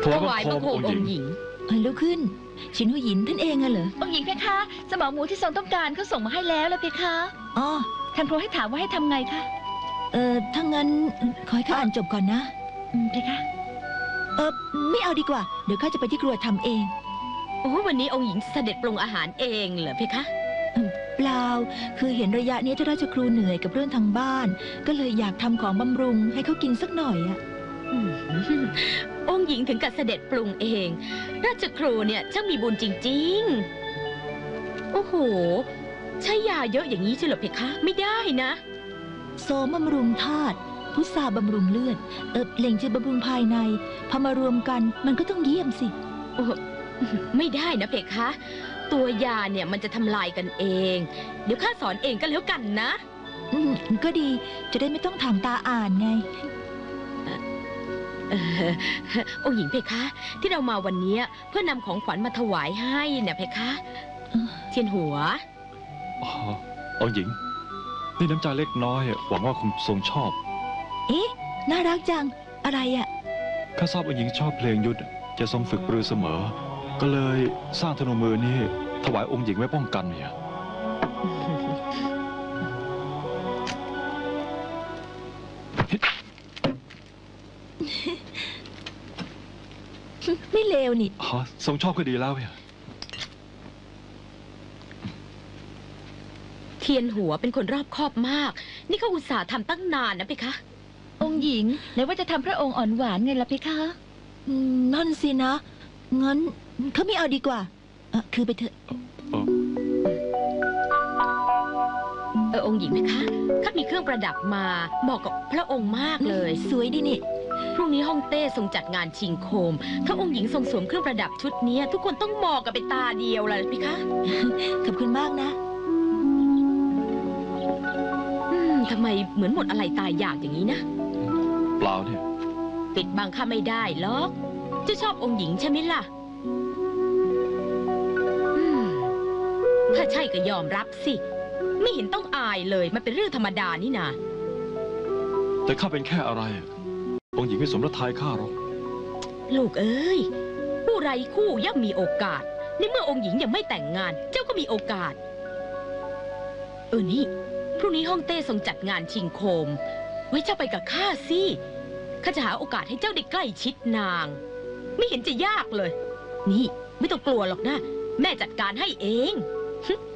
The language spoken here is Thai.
ถวายบังคมองค์หญิงลุกขึ้นชินหูหยินท่านเองอะเหรอองค์หญิงเพคะสมองหมูที่ทรงต้องการเขาส่งมาให้แล้วเพคะอ๋อท่านพระให้ถามว่าให้ทำไงคะถ้างั้นขอให้ข้าอ่านจบก่อนนะเพคะไม่เอาดีกว่าเดี๋ยวข้าจะไปที่ครัวทำเองโอ้วันนี้องค์หญิงเสด็จปรุงอาหารเองเหรอเพคะเปล่าคือเห็นระยะนี้เจ้าราชครูเหนื่อยกับเรื่องทางบ้านก็เลยอยากทำของบำรุงให้เขากินสักหน่อยอะองค์หญิงถึงกับเสด็จปรุงเองราชครูเนี่ยช่างมีบุญจริงๆโอ้โหใช้ยาเยอะอย่างนี้ใช่หรอเพคะไม่ได้นะโสมบำรุงธาตุพุทราบำรุงเลือดเล่งจืดบำรุงภายในพอมารวมกันมันก็ต้องเยี่ยมสิไม่ได้นะเพคะตัวยาเนี่ยมันจะทำลายกันเองเดี๋ยวข้าสอนเองก็แล้วกันนะก็ดีจะได้ไม่ต้องถามตาอ่านไงองค์หญิงเพคะที่เรามาวันนี้เพื่อนำของขวัญมาถวายให้เนี่ยเพคะเทียนหัวองค์หญิงนี่น้ำใจเล็กน้อยหวังว่าคุณทรงชอบน่ารักจังอะไรอ่ะข้าทราบองค์หญิงชอบเพลงยุทธจะทรงฝึกปรือเสมอก็เลยสร้างธนูมือนี้ถวายองค์หญิงไว้ป้องกันเนี่ยไม่เลวนี่ทรงชอบก็ดีแล้วเนี่ยเทียนหัวเป็นคนรอบคอบมากนี่เขาอุตส่าห์ทำตั้งนานนะเพคะองค์หญิงไหนว่าจะทำพระองค์อ่อนหวานไงล่ะเพคะนั่นสินะงั้นเขาไม่เอาดีกว่าคือไปเถอะองค์หญิงเพคะข้ามีเครื่องประดับมาเหมาะกับพระองค์มากเลยสวยดีนี่พรุ่งนี้ฮ่องเต้ทรงจัดงานชิงโคมถ้าองค์หญิงทรงสวมเครื่องประดับชุดนี้ทุกคนต้องมองกันเป็นตาเดียวเลยเพคะขอบคุณมากนะทำไมเหมือนหมดอะไรตายอยากอย่างนี้นะเปล่าเนี่ยปิดบังข้าไม่ได้หรอกจะชอบองค์หญิงใช่ไหมล่ะถ้าใช่ก็ยอมรับสิไม่เห็นต้องอายเลยมันเป็นเรื่องธรรมดานี่นาแต่ข้าเป็นแค่อะไรองค์หญิงไม่สมรสทายข้าหรอกลูกเอ้ยผู้ไร้คู่ย่อมมีโอกาสในเมื่อองค์หญิงยังไม่แต่งงานเจ้าก็มีโอกาสนี่พรุ่งนี้ฮ่องเต้ทรงจัดงานชิงโคมไว้เจ้าไปกับข้าสิข้าจะหาโอกาสให้เจ้าได้ใกล้ชิดนางไม่เห็นจะยากเลยนี่ไม่ต้องกลัวหรอกนะแม่จัดการให้เอง